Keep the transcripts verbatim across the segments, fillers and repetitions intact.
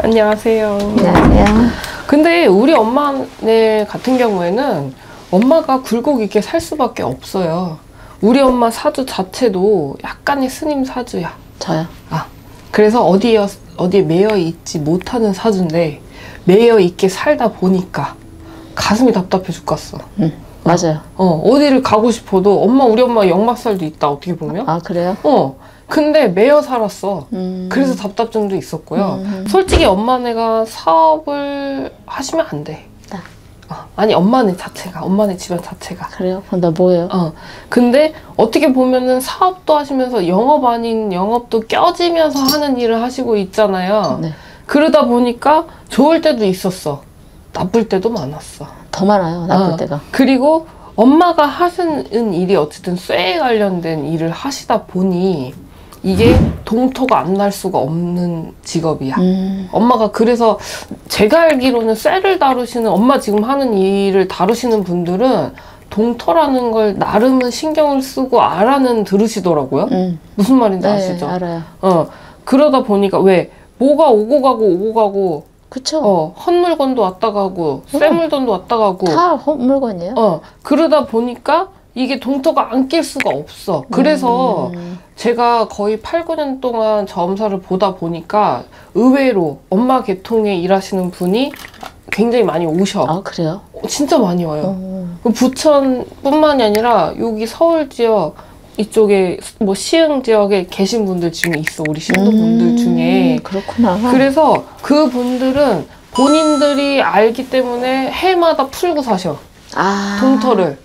안녕하세요. 안녕하세요. 근데 우리 엄마네 같은 경우에는 엄마가 굴곡 있게 살 수밖에 없어요. 우리 엄마 사주 자체도 약간의 스님 사주야. 저요? 아, 그래서 어디에, 어디에 매여 있지 못하는 사주인데 매여 있게 살다 보니까 가슴이 답답해 죽겠어. 응, 맞아요. 어, 어디를 가고 싶어도 엄마, 우리 엄마 역마살도 있다, 어떻게 보면. 아, 그래요? 어. 근데 매여 살았어. 음. 그래서 답답증도 있었고요. 음. 솔직히 엄마네가 사업을 하시면 안 돼. 나. 어, 아니 엄마네 자체가, 엄마네 집안 자체가. 그래요? 그럼 나 뭐예요? 어. 근데 어떻게 보면은 사업도 하시면서 영업 아닌 영업도 껴지면서 하는 일을 하시고 있잖아요. 네. 그러다 보니까 좋을 때도 있었어. 나쁠 때도 많았어. 더 많아요, 나쁠 어. 때가. 그리고 엄마가 하시는 일이 어쨌든 쇠에 관련된 일을 하시다 보니 이게 동토가 안 날 수가 없는 직업이야. 음. 엄마가 그래서 제가 알기로는 쇠를 다루시는, 엄마 지금 하는 일을 다루시는 분들은 동토라는 걸 나름은 신경을 쓰고 알아는 들으시더라고요. 음. 무슨 말인지 네, 아시죠? 알아요. 어, 그러다 보니까 왜 뭐가 오고 가고 오고 가고 그쵸? 어, 헛물건도 왔다 가고 쇠물건도 왔다 가고 다 헛물건이에요? 어, 그러다 보니까 이게 동토가 안 낄 수가 없어. 그래서 음. 제가 거의 팔, 구 년 동안 점사를 보다 보니까 의외로 엄마 계통에 일하시는 분이 굉장히 많이 오셔. 아, 그래요? 진짜 많이 와요. 어. 부천뿐만이 아니라 여기 서울 지역 이쪽에 뭐 시흥 지역에 계신 분들 중에 있어. 우리 신도분들 음. 중에. 그렇구나. 그래서 그 분들은 본인들이 알기 때문에 해마다 풀고 사셔. 아. 동토를.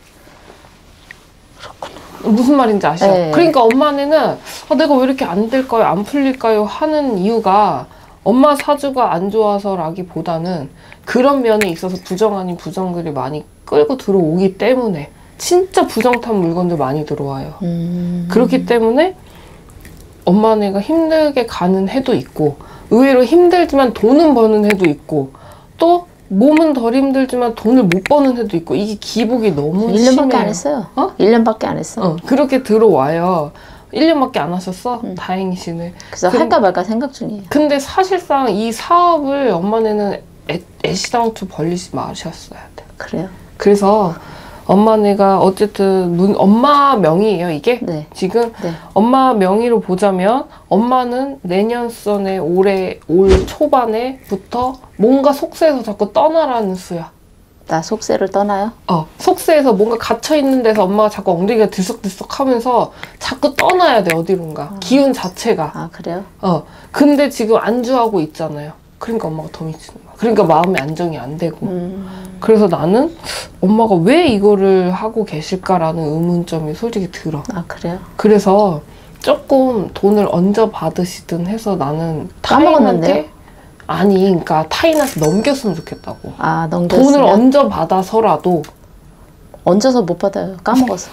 무슨 말인지 아시죠? 네. 그러니까 엄마네는 아, 내가 왜 이렇게 안 될까요? 안 풀릴까요? 하는 이유가 엄마 사주가 안 좋아서라기보다는 그런 면에 있어서 부정 아닌 부정들이 많이 끌고 들어오기 때문에 진짜 부정탄 물건들 많이 들어와요. 음. 그렇기 때문에 엄마네가 힘들게 가는 해도 있고 의외로 힘들지만 돈은 버는 해도 있고 또 몸은 덜 힘들지만 돈을 못 버는 해도 있고 이게 기복이 너무 일 년밖에 심해요. 안 했어요. 어? 일 년밖에 안 했어. 어, 그렇게 들어와요. 일 년밖에 안 하셨어? 음. 다행이시네. 그래서 근- 할까 말까 생각 중이에요. 근데 사실상 이 사업을 엄마네는 애, 애시당초 벌리지 마셨어야 돼. 그래요? 그래서 엄마네가 어쨌든 문, 엄마 명의예요, 이게? 네. 지금 네. 엄마 명의로 보자면 엄마는 내년 선에 올해 올 초반에부터 뭔가 속세에서 자꾸 떠나라는 수야. 나 속세를 떠나요? 어, 속세에서 뭔가 갇혀있는 데서 엄마가 자꾸 엉덩이가 들썩들썩 하면서 자꾸 떠나야 돼, 어디론가. 어. 기운 자체가. 아, 그래요? 어, 근데 지금 안주하고 있잖아요. 그러니까 엄마가 더 미치는 거야. 그러니까 마음의 안정이 안 되고. 음. 그래서 나는 엄마가 왜 이거를 하고 계실까라는 의문점이 솔직히 들어. 아, 그래요? 그래서 조금 돈을 얹어 받으시든 해서 나는 까먹었는데요? 타인한테 아니, 그러니까 타인한테 넘겼으면 좋겠다고. 아, 넘겼으면? 돈을 얹어 받아서라도 얹어서 못 받아요. 까먹어서.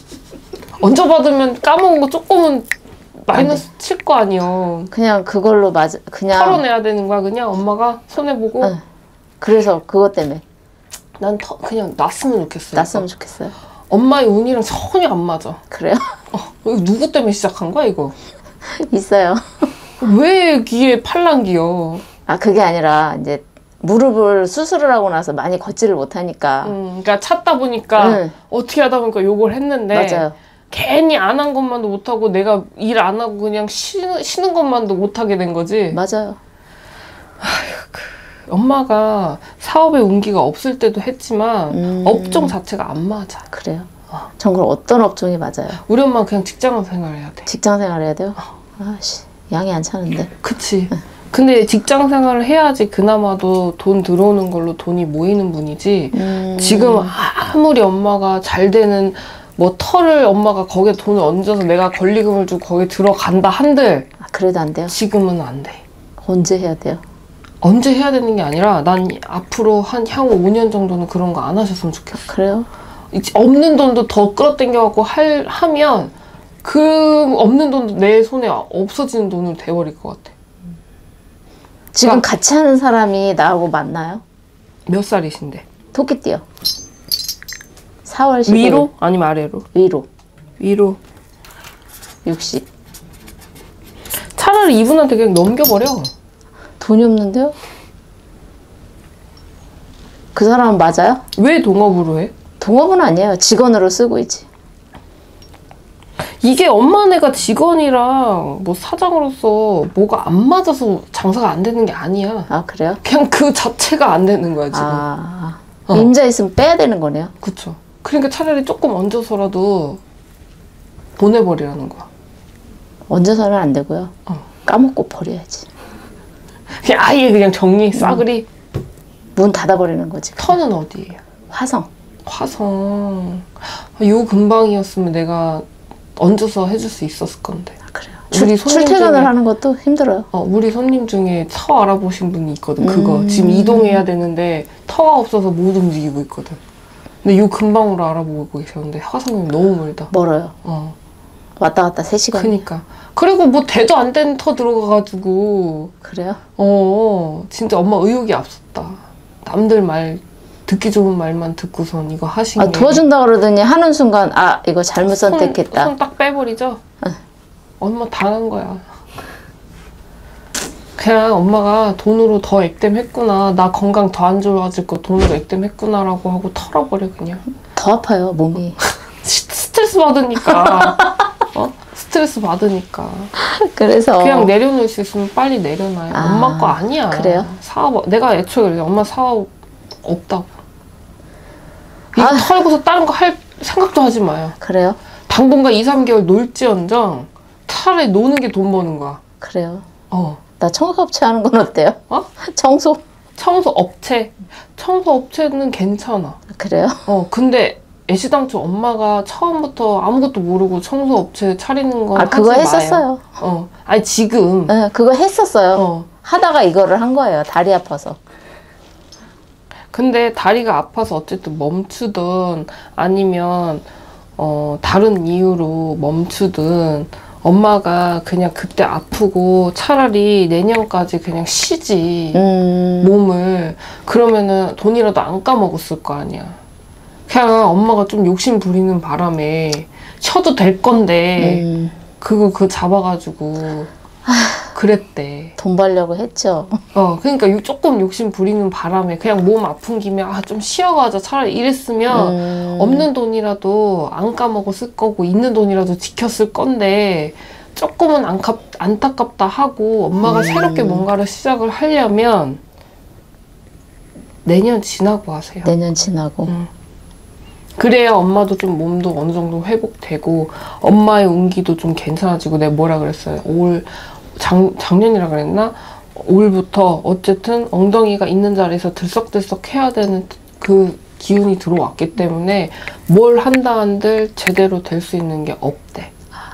얹어 받으면 까먹은 거 조금은 마이너스 칠 거 아니에요. 그냥 그걸로 맞아. 그냥. 털어내야 되는 거야, 그냥 엄마가 손해보고. 응. 그래서 그것 때문에 난 터, 그냥 놨으면 좋겠어요. 났으면 좋겠어요. 엄마의 운이랑 전혀 안 맞아. 그래요? 어, 이거 누구 때문에 시작한 거야, 이거? 있어요. 왜 귀에 팔랑귀여? 아, 그게 아니라 이제 무릎을 수술을 하고 나서 많이 걷지를 못하니까. 음, 그러니까 찾다 보니까 응. 어떻게 하다 보니까 요걸 했는데 맞아요. 괜히 안 한 것만도 못하고 내가 일 안 하고 그냥 쉬는, 쉬는 것만도 못하게 된 거지. 맞아요. 엄마가 사업에 운기가 없을 때도 했지만 음. 업종 자체가 안 맞아. 그래요? 어. 전 그럼 어떤 업종이 맞아요? 우리 엄마는 그냥 직장 생활해야 돼. 직장 생활 해야 돼요? 아씨, 양이 안 차는데. 그치. 근데 직장 생활을 해야지 그나마도 돈 들어오는 걸로 돈이 모이는 분이지. 음. 지금 아무리 엄마가 잘 되는 뭐 털을 엄마가 거기에 돈을 얹어서 내가 권리금을 주고 거기에 들어간다 한들 아, 그래도 안 돼요? 지금은 안 돼. 언제 해야 돼요? 언제 해야 되는 게 아니라 난 앞으로 한 향후 오 년 정도는 그런 거 안 하셨으면 좋겠어. 그래요? 이제 없는 돈도 더 끌어당겨갖고 할, 하면 그 없는 돈도 내 손에 없어지는 돈으로 돼버릴 것 같아. 지금 그러니까- 같이 하는 사람이 나하고 맞나요? 몇 살이신데? 토끼띠요. 사월 십오일. 위로? 아니면 아래로? 위로. 위로. 육십. 차라리 이분한테 그냥 넘겨버려. 돈이 없는데요? 그 사람은 맞아요? 왜 동업으로 해? 동업은 아니에요. 직원으로 쓰고 있지. 이게 엄마네가 직원이랑 뭐 사장으로서 뭐가 안 맞아서 장사가 안 되는 게 아니야. 아, 그래요? 그냥 그 자체가 안 되는 거야, 지금. 아, 어. 임자 있으면 빼야 되는 거네요. 그쵸. 그러니까 차라리 조금 얹어서라도 보내버리라는 거야. 얹어서는 안 되고요. 어. 까먹고 버려야지. 그냥 아예 그냥 정리, 싸그리. 문 닫아버리는 거지. 터는 어디예요? 화성. 화성. 요 근방이었으면 내가 얹어서 해줄 수 있었을 건데. 아, 그래요. 우리 출, 손님 출퇴근을 중에- 하는 것도 힘들어요. 어, 우리 손님 중에 터 알아보신 분이 있거든. 그거. 음. 지금 이동해야 되는데 터가 없어서 못 움직이고 있거든. 근데 요 근방으로 알아보고 계셨는데 화성이 너무 멀다. 멀어요. 어. 왔다 갔다 세 시간. 그니까. 그리고 뭐 대도 안 되는 터 들어가가지고 그래요? 어 진짜 엄마 의욕이 앞섰다. 남들 말 듣기 좋은 말만 듣고선 이거 하신 아, 게 도와준다 그러더니 하는 순간 아 이거 잘못 선택했다. 손 딱 빼버리죠? 엄마 당한 거야. 그냥 엄마가 돈으로 더 액땜했구나. 나 건강 더 안 좋아질 거 돈으로 액땜했구나라고 하고 털어버려 그냥. 더 아파요 몸이. 스- 스트레스 받으니까. 어? 스트레스 받으니까. 그래서 그냥 내려놓을 수 있으면 빨리 내려놔요. 아, 엄마 거 아니야. 그래요? 사업, 내가 애초에 그래. 엄마 사업 없다고. 이거 아. 털고서 다른 거 할 생각도 하지 마요. 그래요? 당분간 이, 삼 개월 놀지언정 차라리 노는 게 돈 버는 거야. 그래요. 어. 나 청소업체 하는 건 어때요? 어? 청소? 청소 업체. 청소 업체는 괜찮아. 그래요? 어, 근데 애시당초 엄마가 처음부터 아무것도 모르고 청소 업체 차리는 건 아 하지 그거 마요. 했었어요. 어. 아니 지금. 네, 그거 했었어요. 어. 하다가 이거를 한 거예요. 다리 아파서. 근데 다리가 아파서 어쨌든 멈추든 아니면 어 다른 이유로 멈추든 엄마가 그냥 그때 아프고 차라리 내년까지 그냥 쉬지 음, 몸을. 그러면은 돈이라도 안 까먹었을 거 아니야. 그냥 엄마가 좀 욕심 부리는 바람에 쉬어도 될 건데 음, 그거 그 잡아가지고 그랬대. 돈 벌려고 했죠. 어, 그러니까 요- 조금 욕심 부리는 바람에 그냥 몸 아픈 김에 아 좀 쉬어가자 차라리 이랬으면 음, 없는 돈이라도 안 까먹었을 거고 있는 돈이라도 지켰을 건데 조금은 안깝, 안타깝다 하고 엄마가 음. 새롭게 뭔가를 시작을 하려면 내년 지나고 하세요. 내년 지나고. 음. 그래야 엄마도 좀 몸도 어느 정도 회복되고 엄마의 운기도 좀 괜찮아지고. 내가 뭐라 그랬어요? 올 작, 작년이라 그랬나? 올부터 어쨌든 엉덩이가 있는 자리에서 들썩들썩 해야 되는 그 기운이 들어왔기 때문에 뭘 한다 한들 제대로 될 수 있는 게 없대.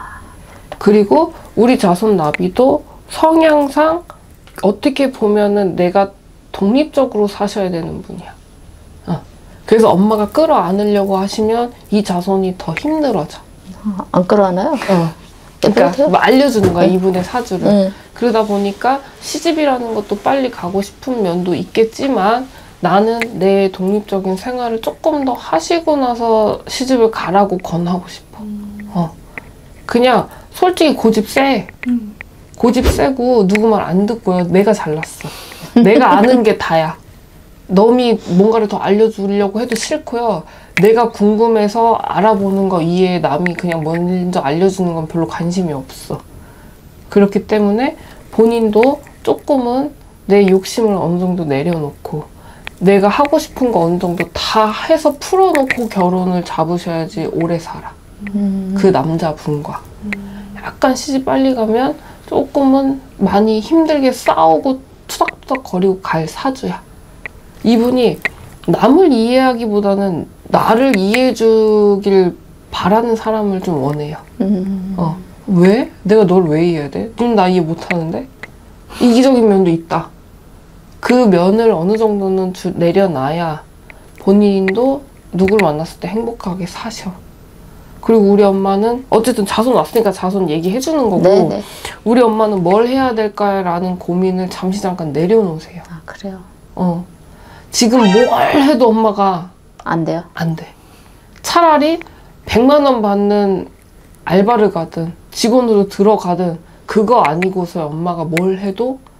그리고 우리 자손 나비도 성향상 어떻게 보면은 내가 독립적으로 사셔야 되는 분이야. 어. 그래서 엄마가 끌어안으려고 하시면 이 자손이 더 힘들어져. 아, 안 끌어안아요? 어. 그러니까 그래도요? 뭐 알려주는 거야, 이분의 사주를. 응. 그러다 보니까 시집이라는 것도 빨리 가고 싶은 면도 있겠지만 나는 내 독립적인 생활을 조금 더 하시고 나서 시집을 가라고 권하고 싶어. 어. 그냥 솔직히 고집 세. 고집 세고 누구 말 안 듣고요. 내가 잘났어. 내가 아는 게 다야. 남이 뭔가를 더 알려주려고 해도 싫고요. 내가 궁금해서 알아보는 거 이외에 남이 그냥 먼저 알려주는 건 별로 관심이 없어. 그렇기 때문에 본인도 조금은 내 욕심을 어느 정도 내려놓고 내가 하고 싶은 거 어느 정도 다 해서 풀어놓고 결혼을 잡으셔야지 오래 살아. 음, 그 남자분과. 약간 시집 빨리 가면 조금은 많이 힘들게 싸우고 투닥투닥 거리고 갈 사주야. 이분이 남을 이해하기보다는 나를 이해해주길 바라는 사람을 좀 원해요. 음, 어. 왜? 내가 널 왜 이해해야 돼? 넌 나 이해 못하는데? 이기적인 면도 있다. 그 면을 어느 정도는 주, 내려놔야 본인도 누굴 만났을 때 행복하게 사셔. 그리고 우리 엄마는 어쨌든 자손 왔으니까 자손 얘기해주는 거고 네네. 우리 엄마는 뭘 해야 될까라는 고민을 잠시 잠깐 내려놓으세요. 아 그래요. 어. 지금 뭘 해도 엄마가 안 돼요. 안 돼. 차라리 백만 원 받는 알바를 가든 직원으로 들어가든 그거 아니고서 엄마가 뭘 해도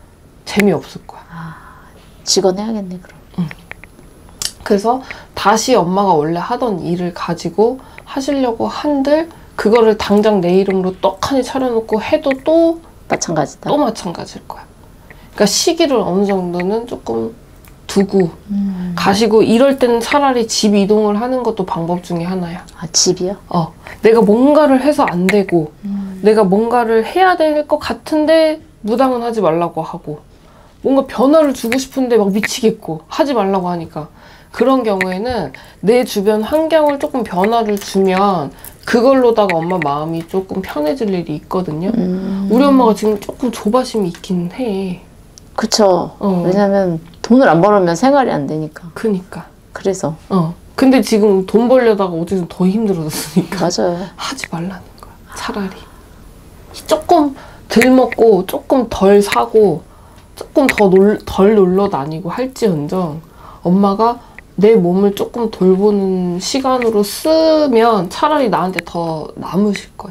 재미없을 거야. 직원 해야겠네 그럼. 그래서 다시 엄마가 원래 하던 일을 가지고 하시려고 한들 그거를 당장 내 이름으로 떡하니 차려놓고 해도 또 마찬가지다. 또 마찬가지일 거야. 그러니까 시기를 어느 정도는 조금 두고 음. 가시고 이럴 때는 차라리 집 이동을 하는 것도 방법 중에 하나야. 아 집이요? 어, 내가 뭔가를 해서 안 되고 음. 내가 뭔가를 해야 될 것 같은데 무당은 하지 말라고 하고 뭔가 변화를 주고 싶은데 막 미치겠고 하지 말라고 하니까 그런 경우에는 내 주변 환경을 조금 변화를 주면 그걸로다가 엄마 마음이 조금 편해질 일이 있거든요. 음. 우리 엄마가 지금 조금 조바심이 있긴 해. 그쵸. 어. 왜냐면 돈을 안 벌으면 생활이 안 되니까. 그니까. 그래서. 어. 근데 지금 돈 벌려다가 어쨌든 더 힘들어졌으니까 맞아요. 하지 말라는 거야. 차라리. 조금 덜 먹고 조금 덜 사고 조금 더 놀, 덜 놀러 다니고 할지언정 엄마가 내 몸을 조금 돌보는 시간으로 쓰면 차라리 나한테 더 남으실 거야.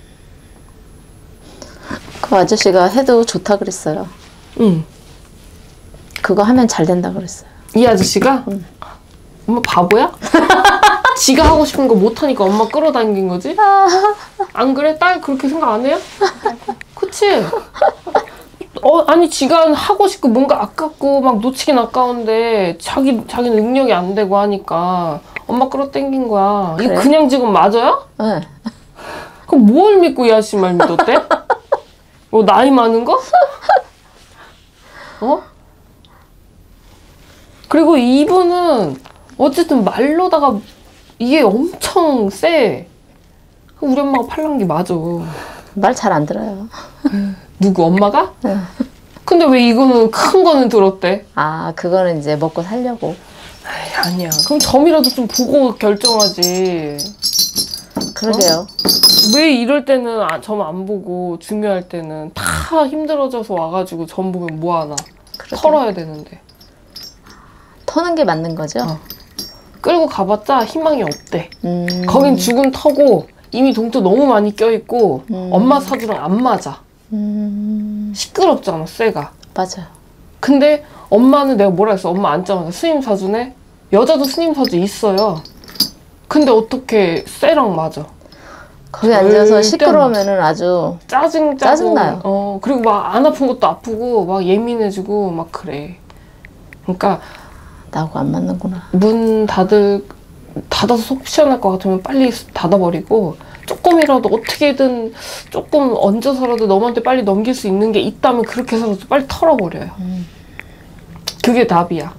그 아저씨가 해도 좋다 그랬어요. 응. 그거 하면 잘 된다 그랬어요. 이 아저씨가? 응. 엄마 바보야? 지가 하고 싶은 거 못하니까 엄마 끌어당긴 거지? 안 그래? 딸 그렇게 생각 안 해요? 그치? 어, 아니 지가 하고 싶고 뭔가 아깝고 막 놓치긴 아까운데 자기 자기 능력이 안 되고 하니까 엄마 끌어당긴 거야. 그래? 이거 그냥 지금 맞아요? 네. 그럼 뭘 믿고 이 아저씨 말 믿었대? 뭐 나이 많은 거? 어? 그리고 이분은 어쨌든 말로다가 이게 엄청 세. 우리 엄마가 팔란 게 맞아. 말 잘 안 들어요. 누구 엄마가? 네. 근데 왜 이거는 큰 거는 들었대? 아 그거는 이제 먹고 살려고. 에이, 아니야. 그럼 점이라도 좀 보고 결정하지. 그러게요. 왜 이럴 때는 점 안 보고 중요할 때는 다 힘들어져서 와가지고 점 보면 뭐하나. 그러게요. 털어야 되는데. 터는 게 맞는 거죠? 어. 끌고 가봤자 희망이 없대. 음. 거긴 죽은 터고 이미 동토 너무 많이 껴있고 음. 엄마 사주랑 안 맞아. 음. 시끄럽잖아 쇠가. 맞아요. 근데 엄마는 내가 뭐라 했어. 엄마 앉자마자 스님 사주네. 여자도 스님 사주 있어요. 근데 어떻게 쇠랑 맞아. 거기 앉아서 절대 시끄러우면은 아주 짜증 짜증 짜증나요. 어 그리고 막 안 아픈 것도 아프고 막 예민해지고 막 그래. 그러니까 나하고 안 맞는구나. 문 닫을 닫아서 속 시원할 것 같으면 빨리 닫아버리고 조금이라도 어떻게든 조금 얹어서라도 너한테 빨리 넘길 수 있는 게 있다면 그렇게 해서라도 빨리 털어버려요. 음. 그게 답이야.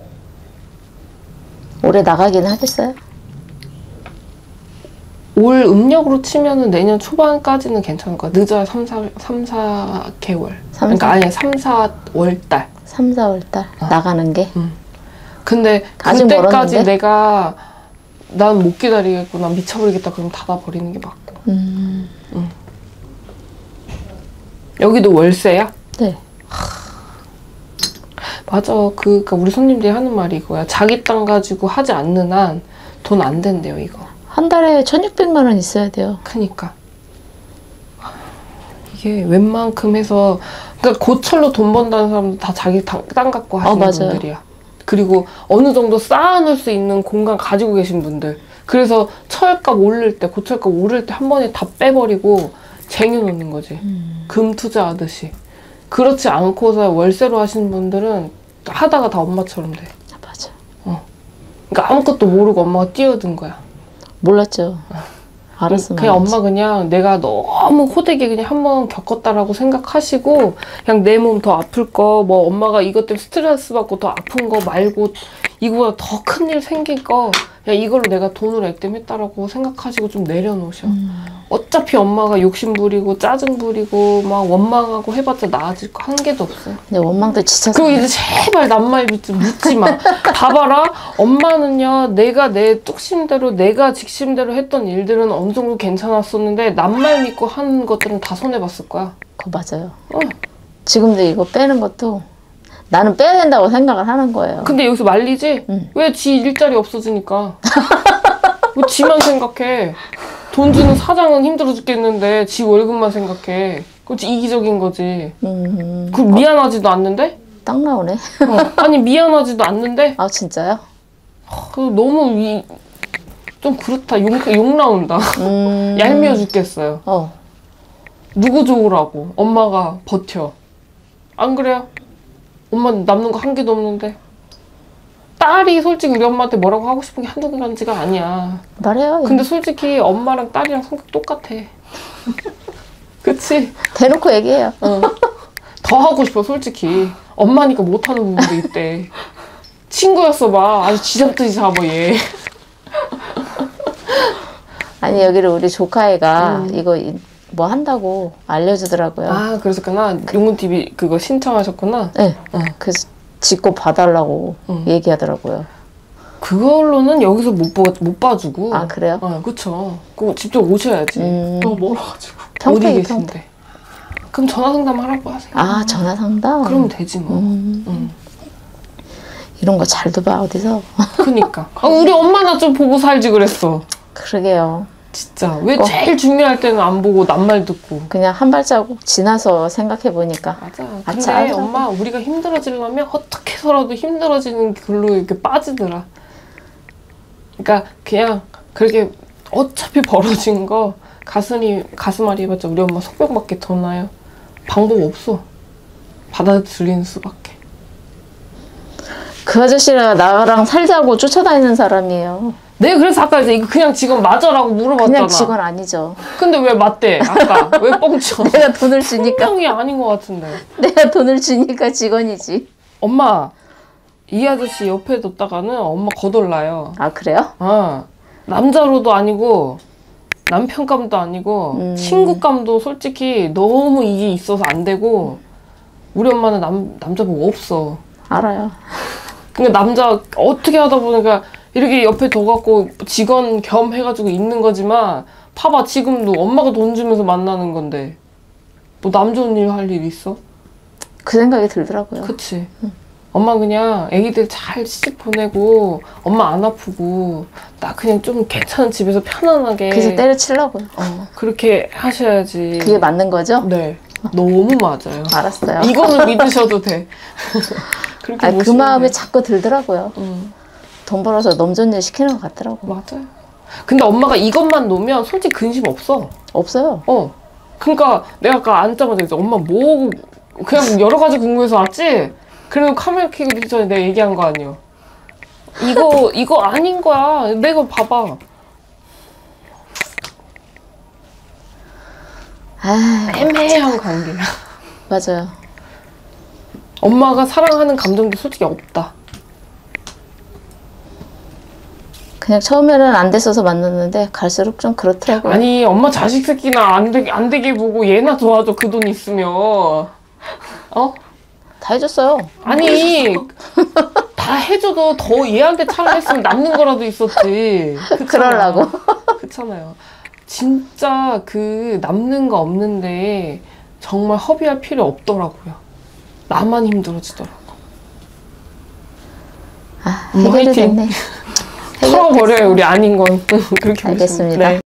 올해 나가긴 하겠어요? 올 음력으로 치면은 내년 초반까지는 괜찮을 거야. 늦어야 삼, 사 개월. 삼, 그러니까 사? 아니 삼, 사월 달. 삼, 사월 달 어. 나가는 게? 근데 아직 그때까지 멀었는데? 내가 난 못 기다리겠고 난 미쳐버리겠다 그럼 닫아버리는 게 맞고. 음. 여기도 월세야? 네. 맞아. 그, 그니까 우리 손님들이 하는 말이 이거야. 자기 땅 가지고 하지 않는 한 돈 안 된대요, 이거. 한 달에 천육백만 원 있어야 돼요. 크니까. 이게 웬만큼 해서, 그러니까 고철로 돈 번다는 사람도 다 자기 땅, 땅 갖고 하시는 어, 맞아요. 분들이야. 그리고 어느 정도 쌓아놓을 수 있는 공간 가지고 계신 분들. 그래서 철값 오를 때, 고철값 오를 때 한 번에 다 빼버리고 쟁여놓는 거지. 음. 금 투자하듯이. 그렇지 않고서 월세로 하시는 분들은 하다가 다 엄마처럼 돼. 맞아. 그러니까 아무것도 모르고 엄마가 뛰어든 거야. 몰랐죠. 알았으면 그냥 알았지. 엄마 그냥 내가 너무 호되게 그냥 한번 겪었다라고 생각하시고 그냥 내 몸 더 아플 거 뭐 엄마가 이것 때문에 스트레스 받고 더 아픈 거 말고 이거보다 더 큰 일 생길 거 그냥 이걸로 내가 돈을 액땜했다라고 생각하시고 좀 내려놓으셔. 음. 어차피 엄마가 욕심 부리고 짜증 부리고 막 원망하고 해봤자 나아질 거 한 개도 없어요. 근데 원망도 진짜 그리고 이제 제발 남말 묻지, 묻지 마. 봐봐라. 엄마는요, 내가 내 뚝심대로, 내가 직심대로 했던 일들은 어느 정도 괜찮았었는데, 남말 믿고 하는 것들은 다 손해봤을 거야. 그거 맞아요. 어. 지금도 이거 빼는 것도 나는 빼야 된다고 생각을 하는 거예요. 근데 여기서 말리지? 응. 왜 지 일자리 없어지니까? 왜 지만 생각해? 돈 주는 사장은 힘들어 죽겠는데, 지 월급만 생각해. 그렇지, 이기적인 거지. 음, 그 미안하지도 않는데? 딱 나오네. 어, 아니 미안하지도 않는데? 아, 진짜요? 그 너무 위, 좀 그렇다. 욕, 욕 나온다. 음, 얄미워 죽겠어요. 어, 누구 좋으라고 엄마가 버텨. 안 그래요? 엄마는 남는 거 한 개도 없는데. 딸이 솔직히 우리 엄마한테 뭐라고 하고 싶은 게 한두 가지가 아니야. 말해요. 근데 솔직히 엄마랑 딸이랑 성격 똑같아. 그치? 대놓고 얘기해요. 어. 더 하고 싶어 솔직히. 엄마니까 못하는 부분도 있대. 친구였어 봐. 아주 쥐잡듯이 잡아 얘. 아니, 여기를 우리 조카애가 음. 이거 이- 뭐 한다고 알려주더라고요. 아 그랬었구나. 용군티비 그거 신청하셨구나. 네. 어. 그래서 직고 봐달라고 음. 얘기하더라고요. 그걸로는 여기서 못, 봐, 못 봐주고. 아, 그래요? 어, 그쵸. 그거 직접 오셔야지. 음. 너무 멀어가지고. 평택이 어디 계신데? 그럼 전화 상담 하라고 하세요. 아, 전화 상담? 그러면 되지 뭐. 음, 응. 이런 거 잘도 봐, 어디서. 그니까. 아, 우리 엄마나 좀 보고 살지 그랬어. 그러게요. 진짜. 왜 어. 제일 중요할 때는 안 보고 남말 듣고. 그냥 한 발자국 지나서 생각해보니까. 맞아. 아, 근데 참. 엄마 우리가 힘들어지려면 어떻게 해서라도 힘들어지는 글로 이렇게 빠지더라. 그러니까 그냥 그렇게 어차피 벌어진 거 가슴이 가슴 앓이 해봤자 우리 엄마 속병밖에 더 나요. 방법 없어. 받아들이는 수밖에. 그 아저씨가 나랑 살자고 쫓아다니는 사람이에요. 네, 그래서 아까 이제 이거 그냥 직원 맞아라고 물어봤잖아. 그냥 직원 아니죠. 근데 왜 맞대? 아까 왜 뻥쳐? 내가 돈을 주니까. 분명히 아닌 것 같은데. 내가 돈을 주니까 직원이지. 엄마, 이 아저씨 옆에 뒀다가는 엄마 거덜나요. 아, 그래요? 아, 남자로도 아니고 남편감도 아니고 음. 친구감도 솔직히 너무 이게 있어서 안 되고 우리 엄마는 남 남자복 없어. 알아요. 그러니까 남자 어떻게 하다 보니까 이렇게 옆에 둬갖고 직원 겸 해가지고 있는 거지만 봐봐 지금도 엄마가 돈 주면서 만나는 건데 뭐 남 좋은 일 할 일 있어? 그 생각이 들더라고요. 그치. 엄마 그냥 애기들 잘 시집 보내고 엄마 안 아프고 나 그냥 좀 괜찮은 집에서 편안하게 그래서 때려치려고요. 어, 그렇게 하셔야지. 그게 맞는 거죠? 네. 너무 맞아요. 알았어요. 이거는 믿으셔도 돼. 그렇게 아, 그 보시면 마음이 돼. 자꾸 들더라고요. 응, 돈 벌어서 넘존일 시키는 것 같더라고. 맞아요. 근데 엄마가 이것만 놓으면 솔직히 근심 없어. 없어요. 어. 그러니까 내가 아까 앉자마자 그랬어. 엄마 뭐 그냥 여러 가지 궁금해서 왔지? 그리고 카메라 켜기 전에 내가 얘기한 거 아니야. 이거 이거 아닌 거야. 내가 봐봐. 아, 애매한 관계야. 맞아요. 엄마가 사랑하는 감정도 솔직히 없다. 그냥 처음에는 안 됐어서 만났는데 갈수록 좀 그렇더라고요. 아니 엄마 자식 새끼나 안 되게 안 되게 보고 얘나 도와줘 그 돈 있으면. 어? 다 해줬어요. 아니 다 해줘도 더 얘한테 차라했으면 남는 거라도 있었지. 그렇잖아. 그러려고. 그렇잖아요. 진짜 그 남는 거 없는데 정말 허비할 필요 없더라고요. 나만 힘들어지더라고. 아, 뭐 해결이 화이팅. 됐네. 털어버려요 우리 아닌 건. 그렇게 알겠습니다. 보시면. 네.